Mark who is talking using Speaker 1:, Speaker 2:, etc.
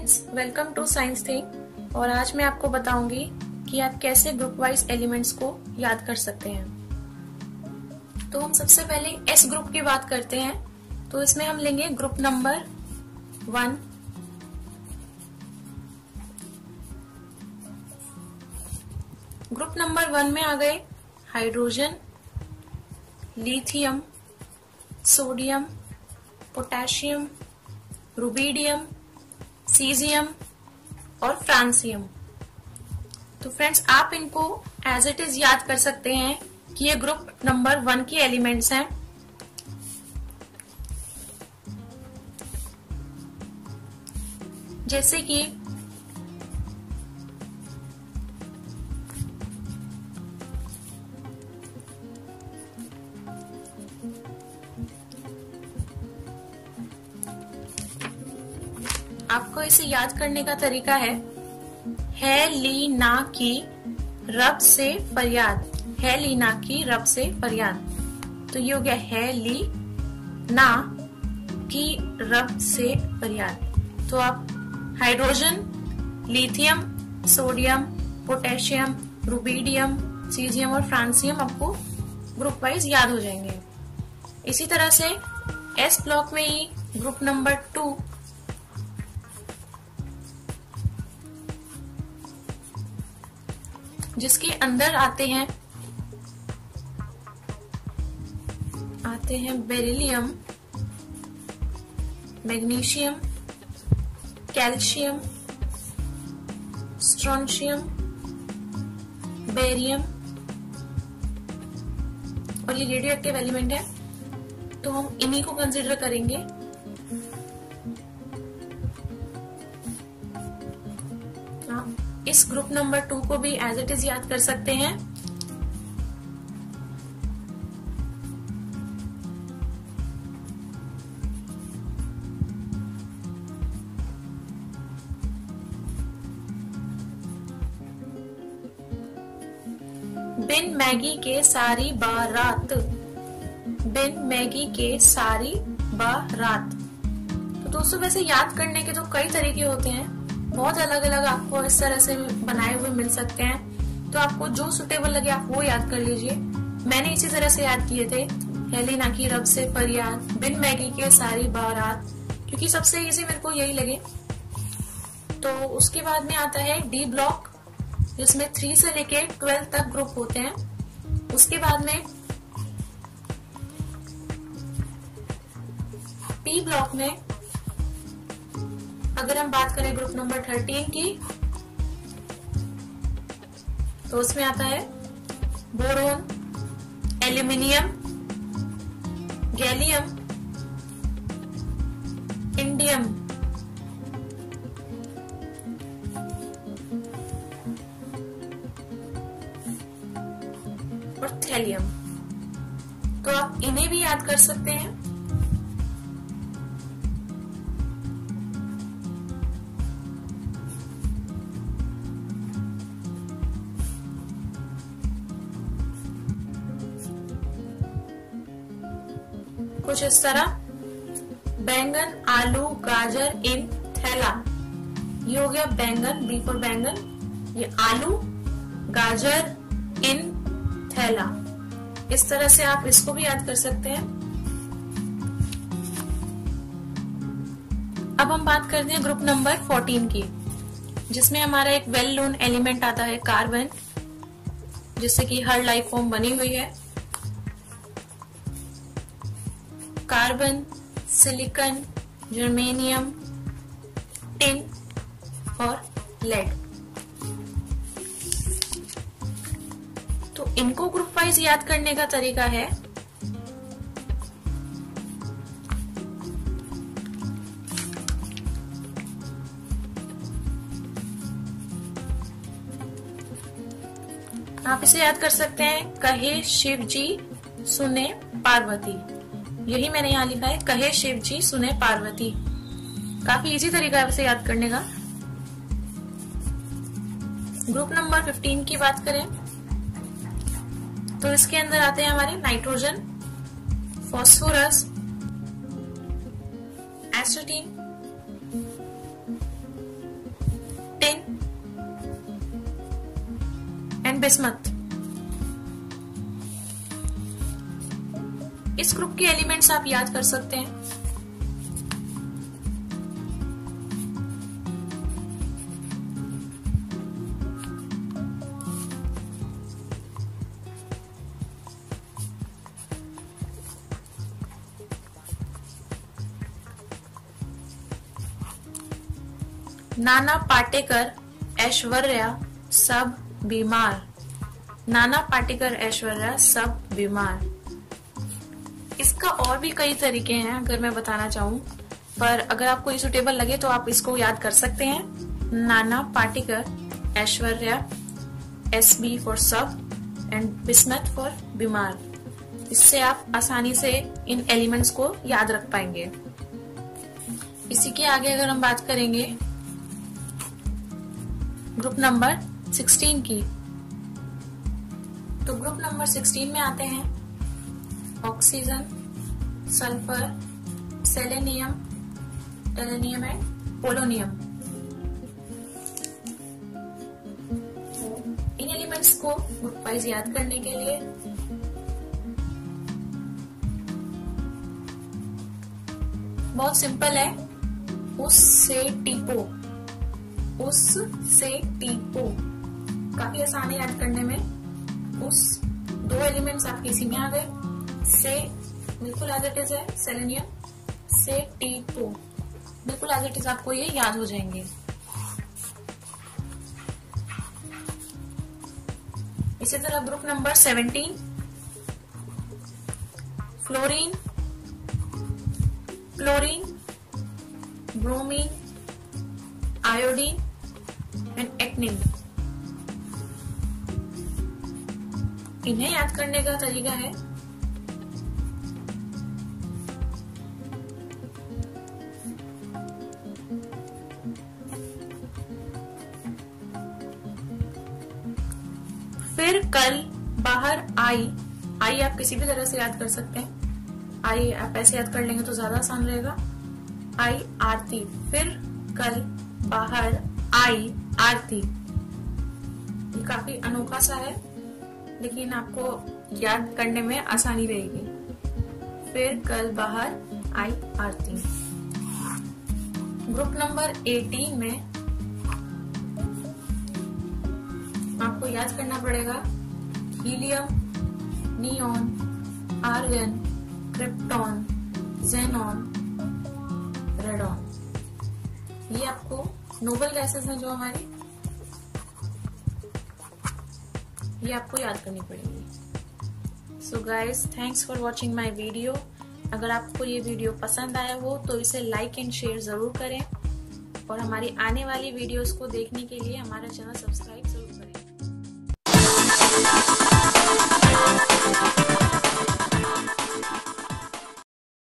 Speaker 1: Friends, welcome to science thing. और आज मैं आपको बताऊंगी कि आप कैसे ग्रुप वाइज एलिमेंट्स को याद कर सकते हैं। तो हम सबसे पहले एस ग्रुप की बात करते हैं। तो इसमें हम लेंगे ग्रुप नंबर 1, ग्रुप नंबर 1 में आ गए hydrogen, lithium, sodium, potassium, rubidium, caesium और फ्रांसियम। तो फ्रेंड्स, आप इनको एज इट इज याद कर सकते हैं कि ये ग्रुप नंबर 1 के एलिमेंट्स हैं। जैसे कि आपको इसे याद करने का तरीका है ली ना की रब से फरियाद, है ली ना की रब से फरियाद। तो ये हो गया है ली ना की रब से फरियाद। तो आप hydrogen, lithium, sodium, potassium, rubidium, caesium और फ्रांसियम आपको ग्रुप वाइज याद हो जाएंगे। इसी तरह से एस ब्लॉक में ही ग्रुप नंबर 2, जिसके अंदर आते हैं beryllium, magnesium, calcium, strontium, barium और ये रेडियो एक्टिव एलिमेंट है। तो हम इन्हीं को कंसीडर करेंगे। इस ग्रुप नंबर 2 को भी एज इट इज याद कर सकते हैं। बिन मैगी के सारी बारात, बिन मैगी के सारी बारात। तो दोस्तों, वैसे याद करने के तो कई तरीके होते हैं, बहुत अलग अलग आपको इस तरह से बनाए हुए मिल सकते हैं। तो आपको जो सुटेबल लगे आप वो याद कर लीजिए। मैंने इसी तरह से याद किए थे, हेलिना की रब से फरियाद, बिन मैगी के सारी बारात, क्योंकि सबसे इजी मेरे को यही लगे। तो उसके बाद में आता है डी ब्लॉक, जिसमें 3 से लेके 12 तक ग्रुप होते हैं। उसके बाद में पी ब्लॉक में अगर हम बात करें ग्रुप नंबर 13 की, तो उसमें आता है बोरोन, एल्यूमिनियम, गैलियम, इंडियम और थैलियम। तो आप इन्हें भी याद कर सकते हैं। कुछ इस तरह, बैंगन, आलू, गाजर इन थैला। ये हो गया बैंगन, बी फॉर बैंगन। ये आलू, गाजर इन थैला। इस तरह से आप इसको भी याद कर सकते हैं। अब हम बात करते हैं ग्रुप नंबर 14 की, जिसमें हमारा एक वेल नोन एलिमेंट आता है कार्बन, जिससे कि हर लाइफ फॉर्म बनी हुई है। कार्बन, सिलिकॉन, जर्मेनियम, टिन और लेड। तो इनको ग्रुप वाइज याद करने का तरीका है, आप इसे याद कर सकते हैं, कहे शिव जी सुने पार्वती। यही मैंने यहाँ लिखा है, कहे शिव जी सुने पार्वती। काफी इजी तरीका है वैसे याद करने का। ग्रुप नंबर 15 की बात करें तो इसके अंदर आते हैं हमारे नाइट्रोजन, फॉस्फोरस, एसिटीन, बिस्मथ। इस ग्रुप के एलिमेंट्स आप याद कर सकते हैं। नाना पाटेकर, ऐश्वर्या सब बीमार। नाना पाटेकर, ऐश्वर्या सब बीमार। इसका और भी कई तरीके हैं अगर मैं बताना चाहूँ, पर अगर आपको ये सुटेबल लगे तो आप इसको याद कर सकते हैं। नाना पाटेकर, ऐश्वर्या, SB फॉर सब एंड बिस्मथ फॉर बीमार। इससे आप आसानी से इन एलिमेंट्स को याद रख पाएंगे। इसी के आगे अगर हम बात करेंगे ग्रुप नंबर 16 की, तो ग्रुप नंबर 16 में आते हैं oxygen, sulphur, selenium, tellurium and polonium. इन एलिमेंट्स को ग्रुप वाइज याद करने के लिए बहुत सिंपल है। उस से टीपो, उस से टीपो, काफी आसान है याद करने में। उस दो एलिमेंट्स आपके इसी में आ गए। से बिल्कुल एज इट इज है, सेलेनियम से टीपो बिल्कुल एज इट इज, आपको ये याद हो जाएंगे। इसी तरह group number 17 fluorine, chlorine, bromine, iodine and एक्निन। इन्हें याद करने का तरीका है फिर कल बाहर आई। आई आप किसी भी तरह से याद कर सकते हैं। आई आप ऐसे याद कर लेंगे तो ज्यादा आसान रहेगा। आई आरती, फिर कल बाहर आई आरती। ये काफी अनोखा सा है लेकिन आपको याद करने में आसानी रहेगी। फिर कल बाहर आई आरती। ग्रुप नंबर 18 में आपको याद करना पड़ेगा helium, neon, argon, krypton, xenon, radon. ये आपको नोबल गैसेस हैं जो हमारी, ये आपको याद करनी पड़ेगी। So guys, thanks for watching my video. अगर आपको ये वीडियो पसंद आया हो तो इसे लाइक एंड शेयर जरूर करें और हमारी आने वाली वीडियोस को देखने के लिए हमारा चैनल सब्सक्राइब जरूर करें।